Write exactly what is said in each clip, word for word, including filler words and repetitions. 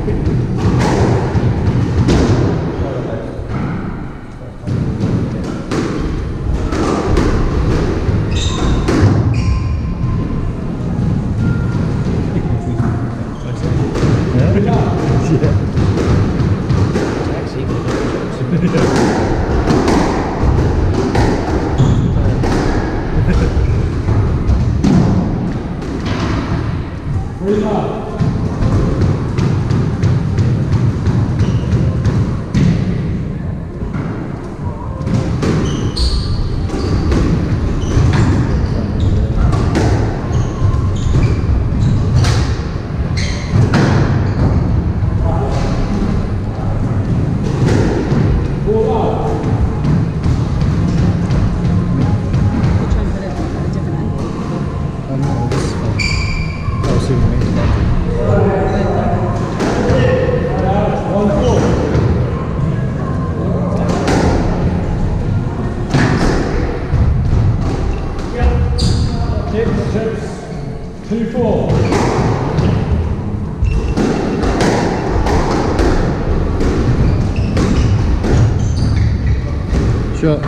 Shot.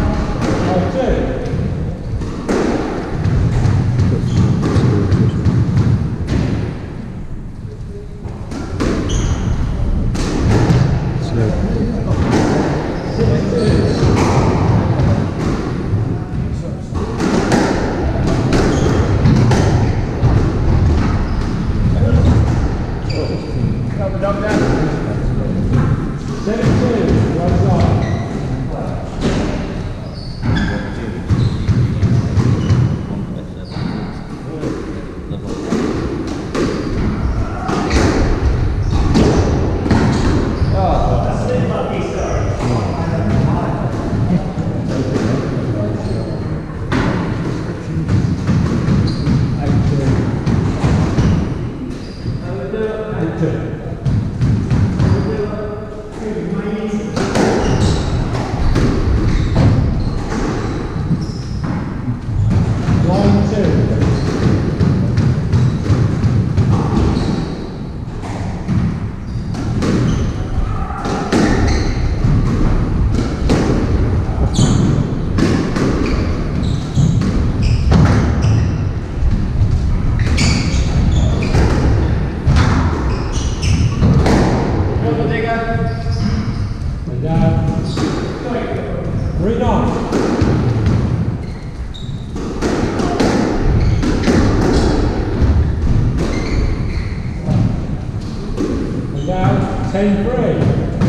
ten three.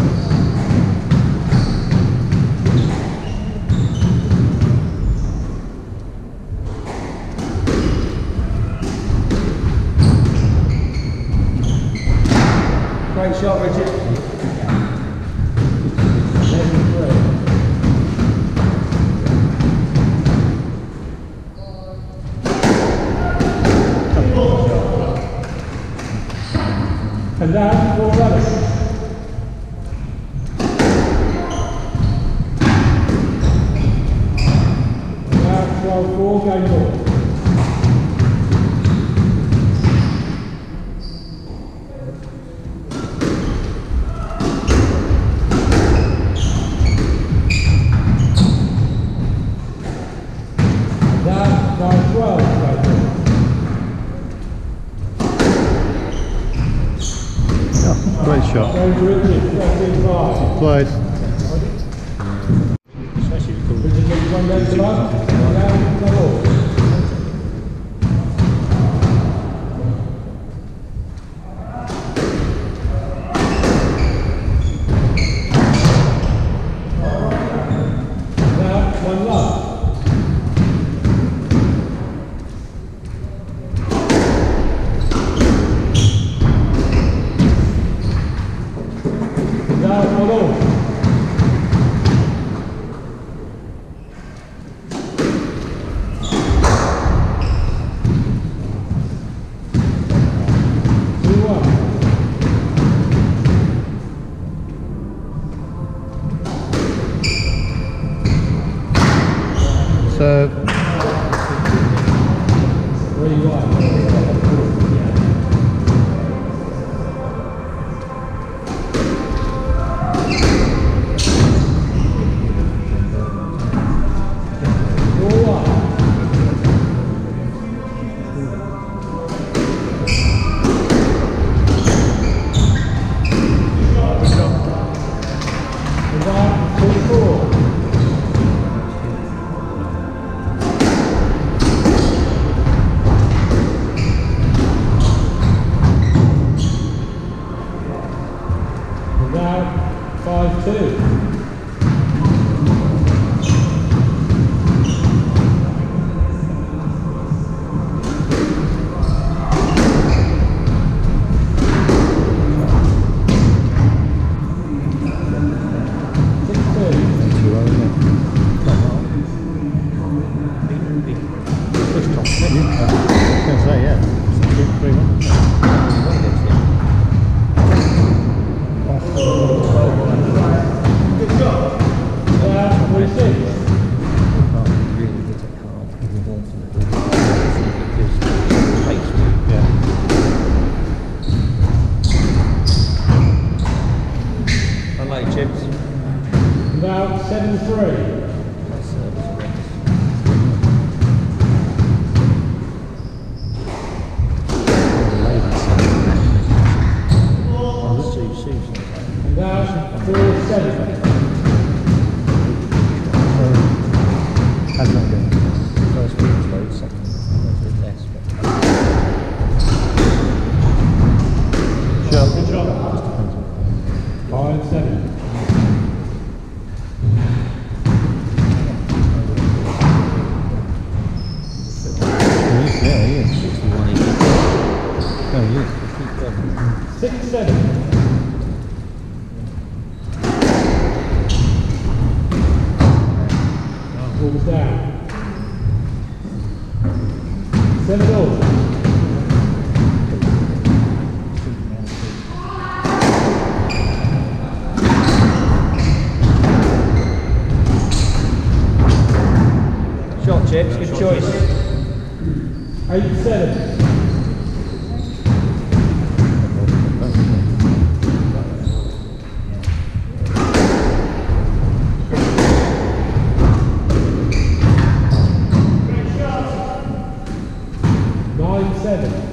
Great shot, Richard. And down, four runners. Now twelve four, game ball. Down, nine twelve, game ball. Great shot. Legend Richard, fourteen five. Played. Richard takes one down to left, down, double. Now, one left. Now, follow. So Where you are? Now, five two. Chips. Now seven three. Now four seven. Has not been. First one was low, second was less. Shot. Good shot. Five seven. Yeah, he is. sixty-one eighty. Oh, he is. Six seven. Balls down. Seven all. Shot, Chips. Good choice. Eight seven. Nine seven.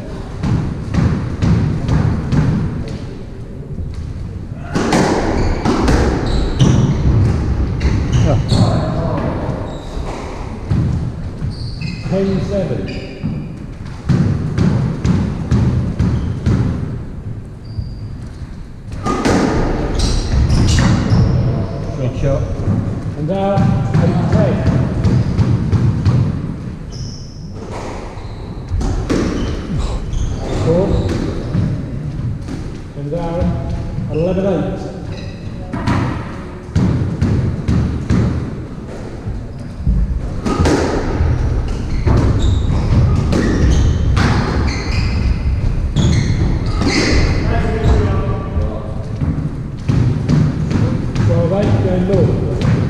Ten seven. Good shot. And now eight ten. Four. And down eleven eight. twelve eight going north.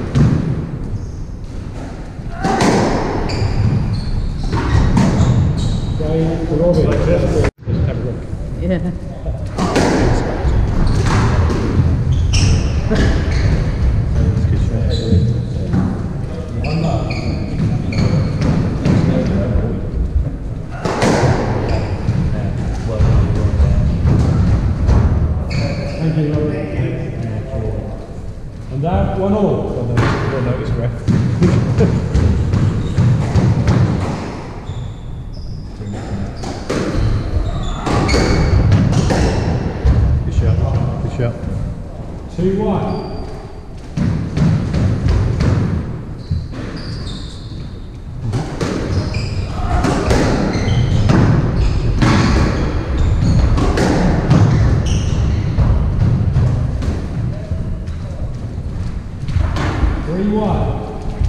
Going to Robin. Yeah. Thank you, Robin. And that one all. We'll notice ref. Good shot. Good shot. Two one. Three one.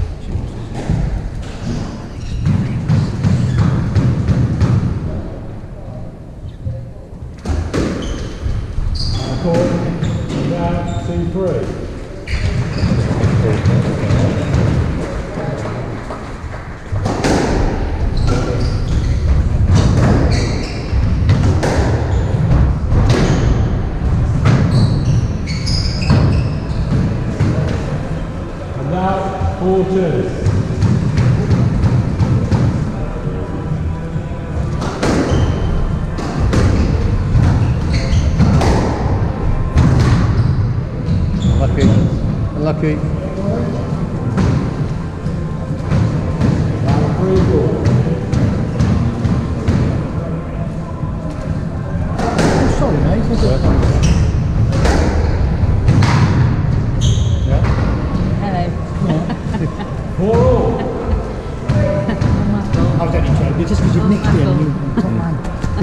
Record. Down two three. And now four two. Unlucky. Unlucky. Now three four. Sorry, mate.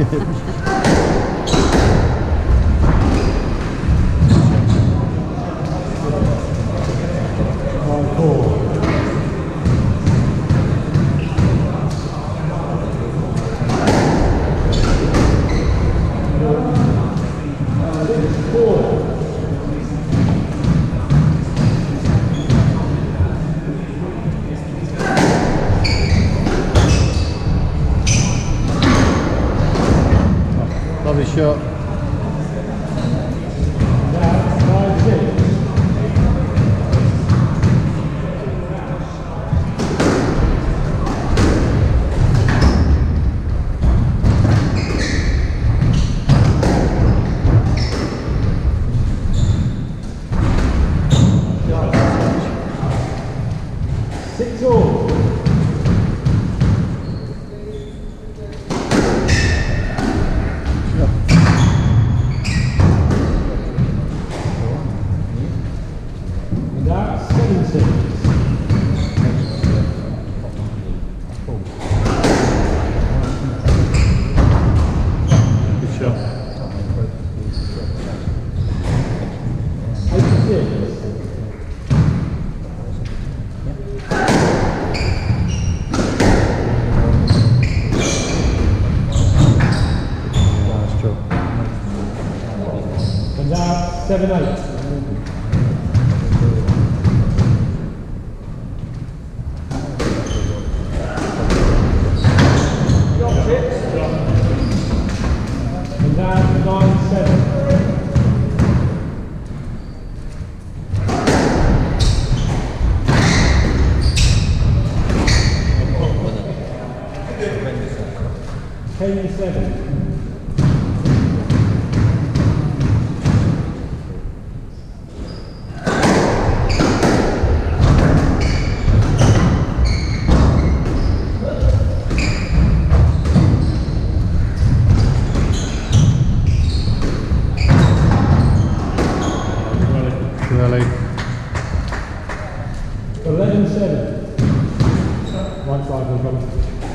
Lovely shot. Six all. And that's seven six. Good shot. Eight six. Nice job. And now seven eight. And now nine seven. Ten seven. Really. Eleven seven. Right side, no problem.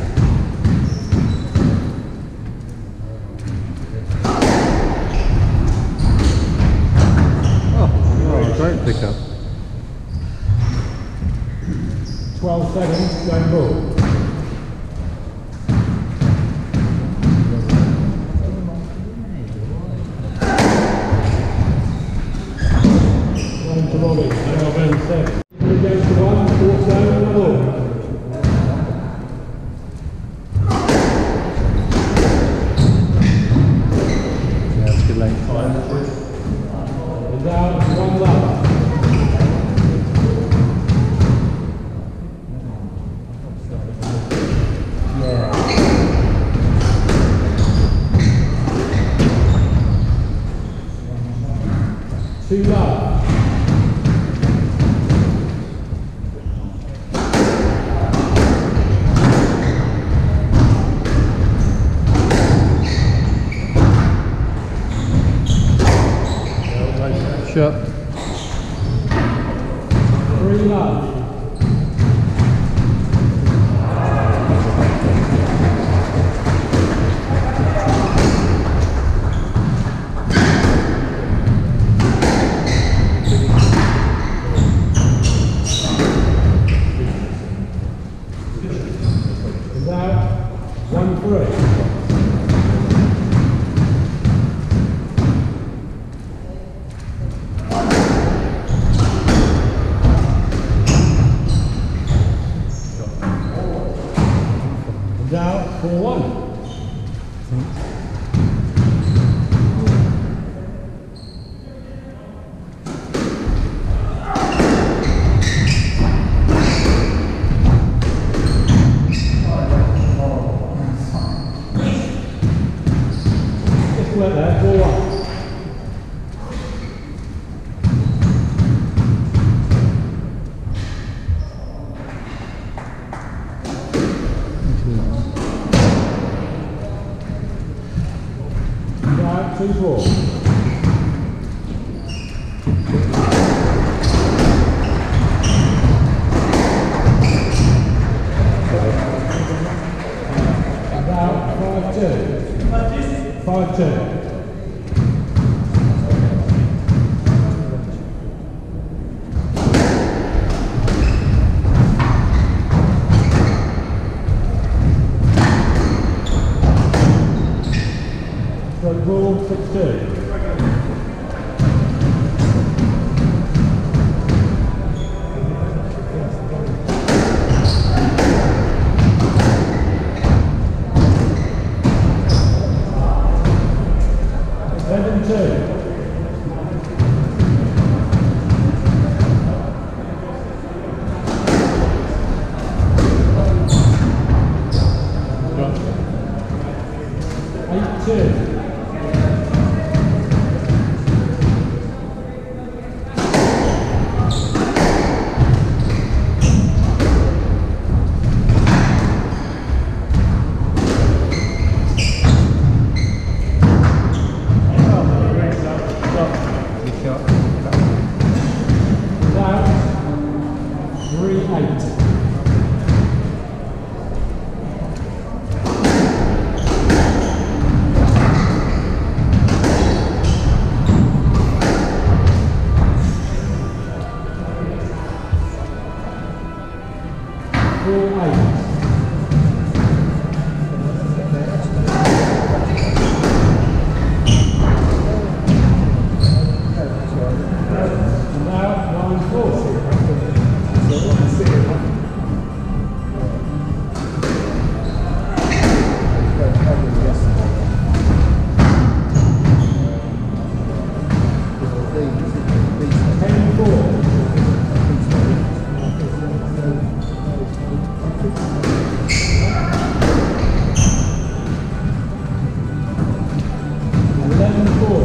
Oh, great pickup. Twelve seven. Going ball. One to Robbie. Eleven seven. Three goes to one. Four seven. And all. Yeah, it's good length. And down one love. Two love. Shot. Three love. And now one three. Now four one. Just let that four one. Now two four. About five two. ten four. eleven four.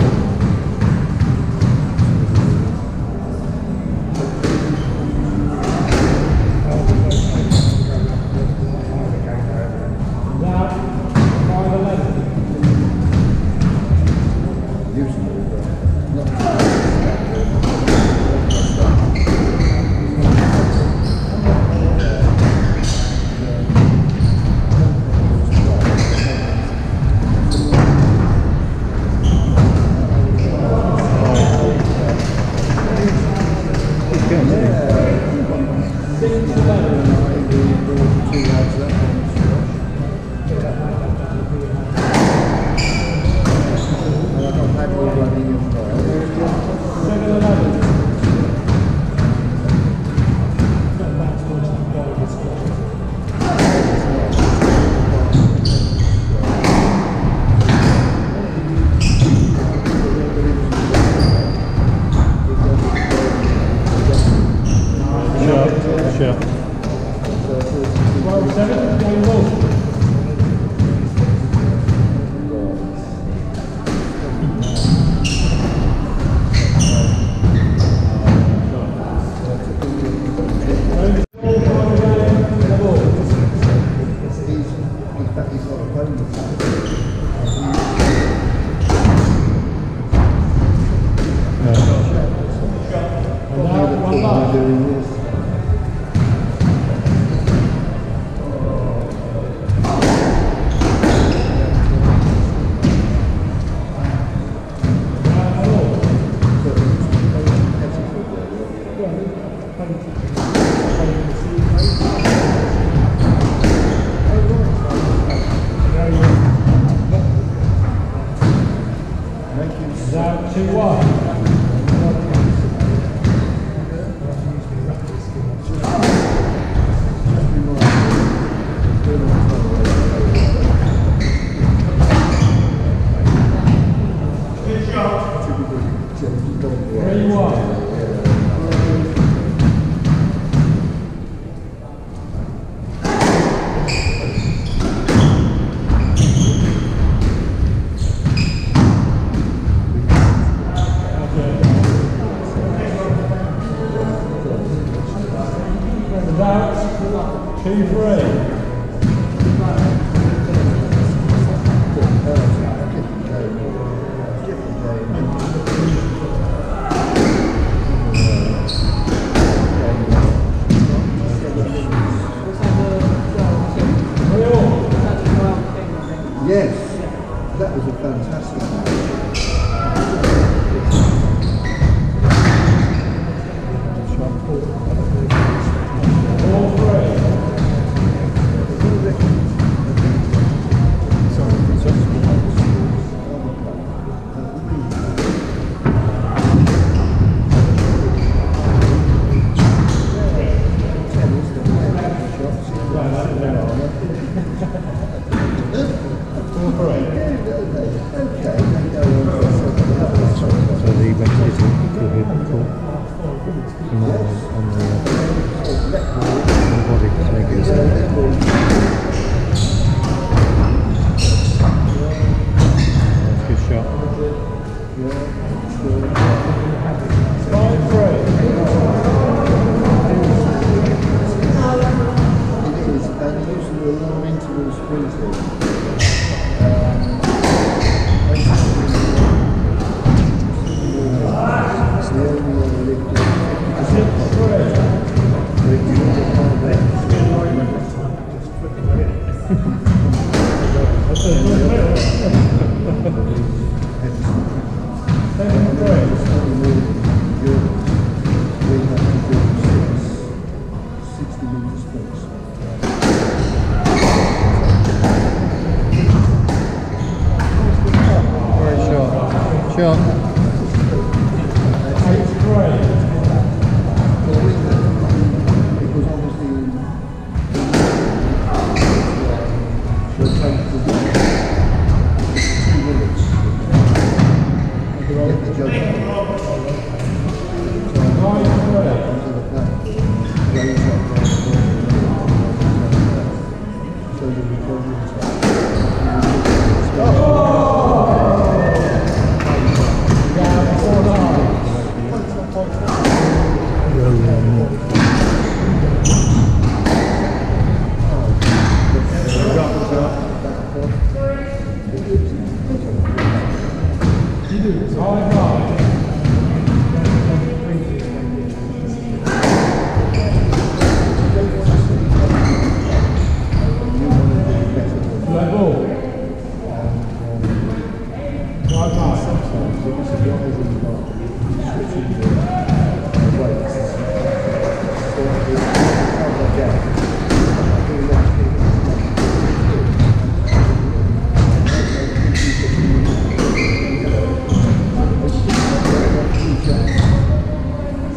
Two three. Yes, that was a fantastic match. All three.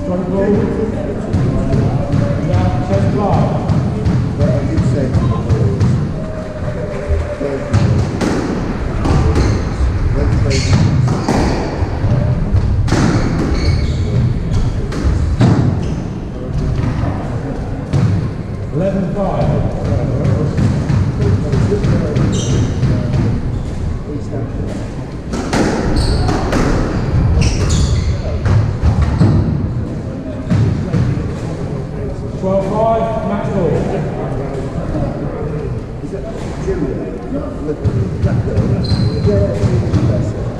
Front ball. Now, ten five. But I did say to the boys, let's play eleven five. twelve five, match ball. Is that Julia? Look, that girl. Yeah, that's it.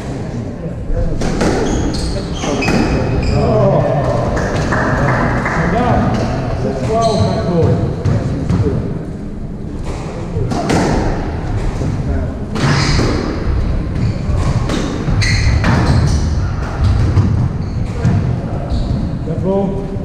Oh. And now, six twelve, match ball. That ball.